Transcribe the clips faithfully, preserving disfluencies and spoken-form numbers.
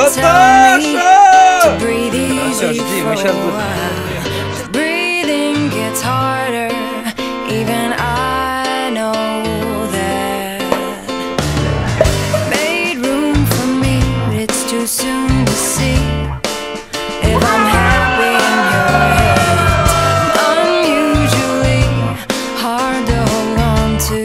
tell me to breathe Natasha, easy жди, for мы сейчас a будем. while. The breathing gets harder, even I know that. Made room for me, but it's too soon to see if I'm happy in your hands. Unusually hard to hold on to.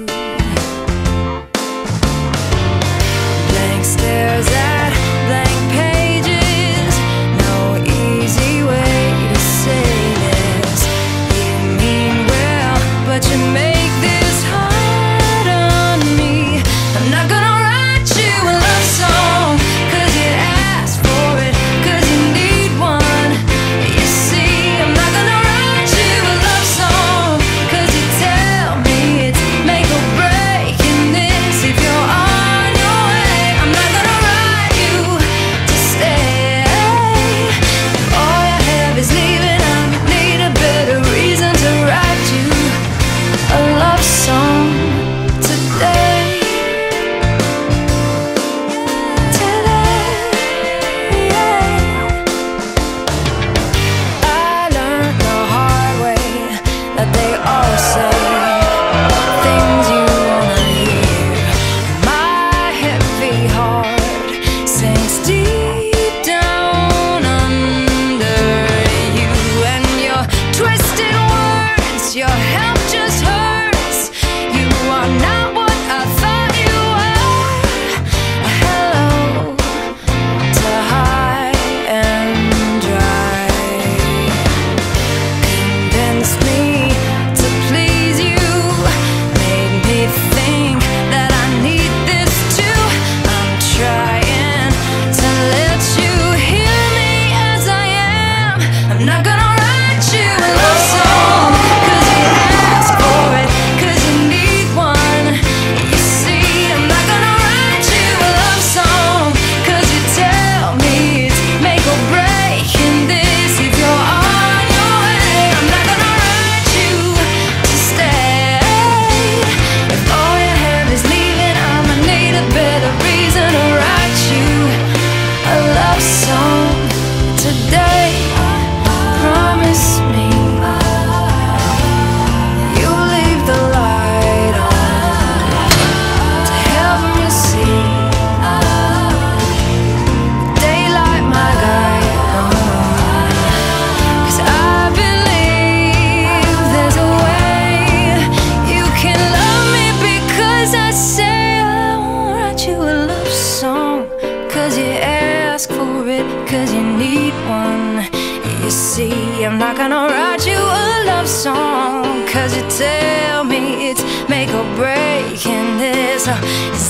Blank stares at blank pages. No easy way to say this. You mean well, but you make this hard on me. I'm not gonna write you a love song, cause you asked for it, cause you need one. You see, I'm not gonna write you a love song, cause you tell me it's make or break in this. If you're on your way, I'm not gonna write you to stay. If all you have is leaving, I need a better reason to write you a love song today. I learned the hard way that they all say things you wanna hear. My heavy heart sinks deep down under you, and your twisted words, your help just hurts. You are not what I thought you were. Hello to high and dry. Convinced me to please you, made me think that I need this too. I'm trying to let you hear me as I am. I'm not gonna write you a love song, cause you asked for it, cause you need one. You see, I'm not gonna write you a love song, cause you tell me it's make or break in this. If you're on your way, I'm not gonna write you to stay. If all you have is leaving, I'ma need a better reason to write you a love song today. Promise me you'll leave the light on to help me see daylight, my guide. Cause I believe there's a way you can love me, because I say I won't write you a love song, cause you ask for it, cause you need one. You see, I'm not gonna write you a love song, cause you tell me it's make or break in this. Uh,